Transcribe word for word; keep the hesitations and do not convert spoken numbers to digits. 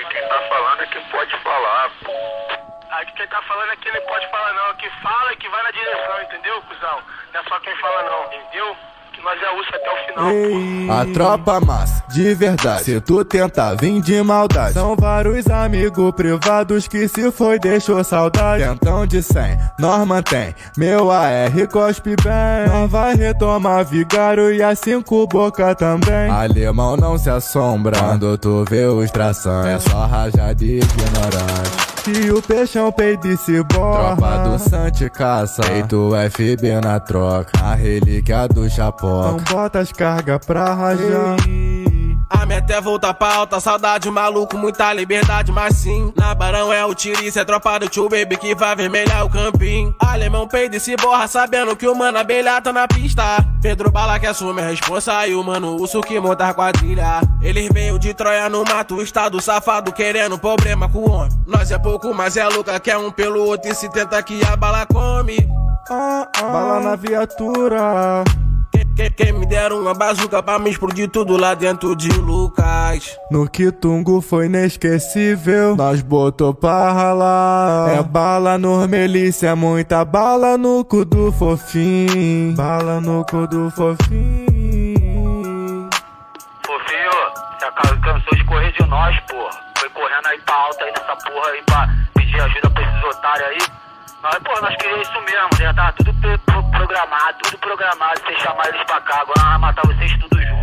Aqui quem tá falando é quem pode falar, pô. Aqui quem tá falando é quem não pode falar não. Que fala e que vai na direção, entendeu, cuzão? Não é só quem fala não, entendeu? Que nós é urso até o final. Ei, a tropa massa, de verdade. Se tu tentar vir de maldade, são vários amigos privados que se foi deixou saudade. Tentão de cem, nós mantém. Meu A R cospe bem. Nós vai retomar vigário e a cinco boca também. Alemão não se assombra quando tu vê os trações. É só rajada de ignorante. E o peixão peide e se borra. Tropa do Sante caça, feito F B na troca. A relíquia do Chapoca. Não bota as cargas pra rajar. A meta é voltar pra alta, saudade, maluco, muita liberdade, mas sim. Na Barão é o tiro, isso é tropa do tio baby que vai vermelhar o campinho. Alemão peide e se borra, sabendo que o mano abelha tá na pista. Pedro Bala que assume a responsa e o mano urso que monta a quadrilha. Eles veio de Troia no mato, estado safado querendo problema com o homem. Nós é pouco, mas é louca, quer um pelo outro e se tenta que a bala come. Ah, ah, bala na viatura. Quem, quem me deram uma bazuca pra me explodir tudo lá dentro de Lucas. No Quitungo foi inesquecível, nós botou pra ralar. É bala no Melícia, é muita bala no cu do fofinho. Bala no cu do fofinho. Fofinho, você cansou de correr de nós, porra. Foi correndo aí pra alta aí nessa porra aí pra pedir ajuda pra esses otários aí. Nós, pô, nós queríamos isso mesmo, já tava tudo pro, pro, programado, tudo programado, vocês chamaram eles pra cá, agora nós vamos matar vocês tudo junto.